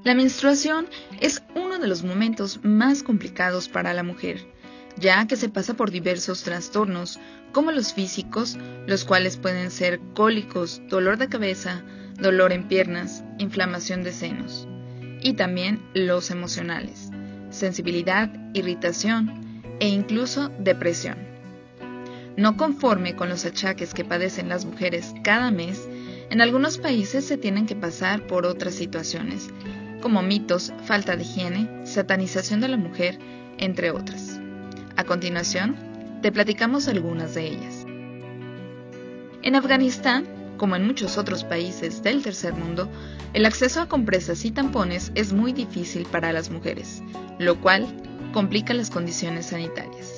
La menstruación es uno de los momentos más complicados para la mujer, ya que se pasa por diversos trastornos, como los físicos, los cuales pueden ser cólicos, dolor de cabeza, dolor en piernas, inflamación de senos, y también los emocionales, sensibilidad, irritación e incluso depresión. No conforme con los achaques que padecen las mujeres cada mes, en algunos países se tienen que pasar por otras situaciones, como mitos, falta de higiene, satanización de la mujer, entre otras. A continuación, te platicamos algunas de ellas. En Afganistán, como en muchos otros países del tercer mundo, el acceso a compresas y tampones es muy difícil para las mujeres, lo cual complica las condiciones sanitarias.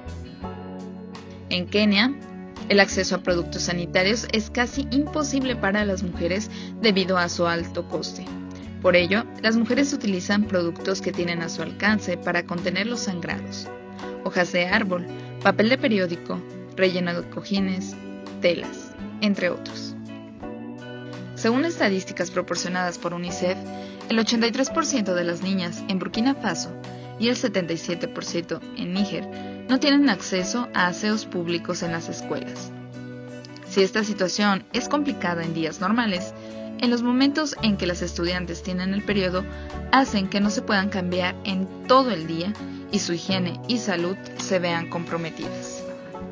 En Kenia, el acceso a productos sanitarios es casi imposible para las mujeres debido a su alto coste. Por ello, las mujeres utilizan productos que tienen a su alcance para contener los sangrados: hojas de árbol, papel de periódico, relleno de cojines, telas, entre otros. Según estadísticas proporcionadas por UNICEF, el 83% de las niñas en Burkina Faso y el 77% en Níger no tienen acceso a aseos públicos en las escuelas. Si esta situación es complicada en días normales, en los momentos en que las estudiantes tienen el periodo, hacen que no se puedan cambiar en todo el día y su higiene y salud se vean comprometidas.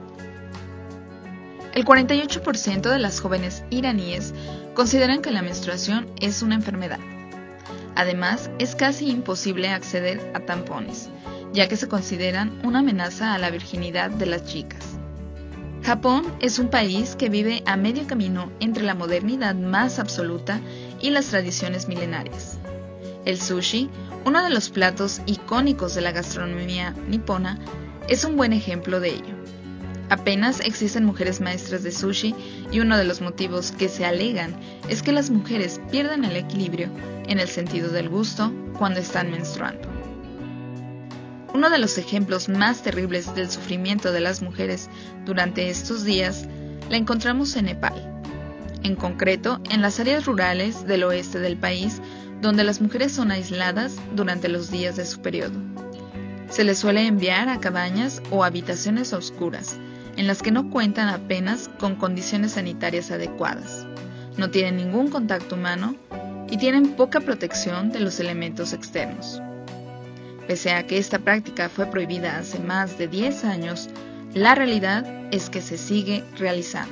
El 48% de las jóvenes iraníes consideran que la menstruación es una enfermedad. Además, es casi imposible acceder a tampones, ya que se consideran una amenaza a la virginidad de las chicas. Japón es un país que vive a medio camino entre la modernidad más absoluta y las tradiciones milenarias. El sushi, uno de los platos icónicos de la gastronomía nipona, es un buen ejemplo de ello. Apenas existen mujeres maestras de sushi y uno de los motivos que se alegan es que las mujeres pierden el equilibrio en el sentido del gusto cuando están menstruando. Uno de los ejemplos más terribles del sufrimiento de las mujeres durante estos días la encontramos en Nepal, en concreto en las áreas rurales del oeste del país, donde las mujeres son aisladas durante los días de su periodo. Se les suele enviar a cabañas o habitaciones oscuras, en las que no cuentan apenas con condiciones sanitarias adecuadas, no tienen ningún contacto humano y tienen poca protección de los elementos externos. Pese a que esta práctica fue prohibida hace más de 10 años, la realidad es que se sigue realizando.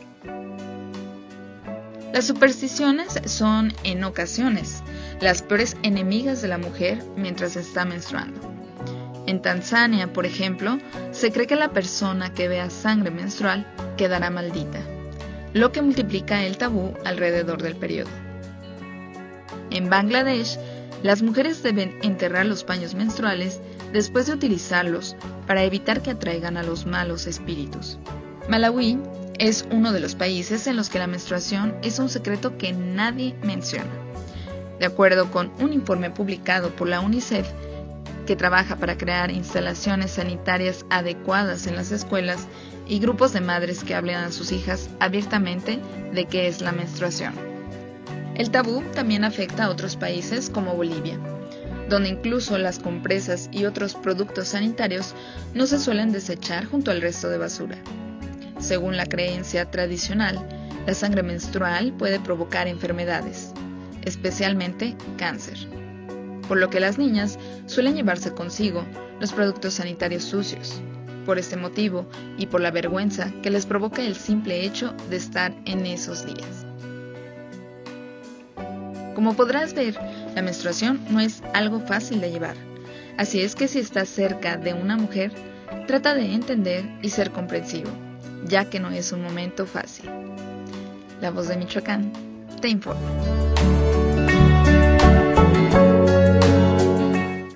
Las supersticiones son, en ocasiones, las peores enemigas de la mujer mientras está menstruando. En Tanzania, por ejemplo, se cree que la persona que vea sangre menstrual quedará maldita, lo que multiplica el tabú alrededor del periodo. En Bangladesh, las mujeres deben enterrar los paños menstruales después de utilizarlos para evitar que atraigan a los malos espíritus. Malawi es uno de los países en los que la menstruación es un secreto que nadie menciona. De acuerdo con un informe publicado por la UNICEF, que trabaja para crear instalaciones sanitarias adecuadas en las escuelas y grupos de madres que hablen a sus hijas abiertamente de qué es la menstruación. El tabú también afecta a otros países como Bolivia, donde incluso las compresas y otros productos sanitarios no se suelen desechar junto al resto de basura. Según la creencia tradicional, la sangre menstrual puede provocar enfermedades, especialmente cáncer, por lo que las niñas suelen llevarse consigo los productos sanitarios sucios, por este motivo y por la vergüenza que les provoca el simple hecho de estar en esos días. Como podrás ver, la menstruación no es algo fácil de llevar, así es que si estás cerca de una mujer, trata de entender y ser comprensivo, ya que no es un momento fácil. La Voz de Michoacán te informa.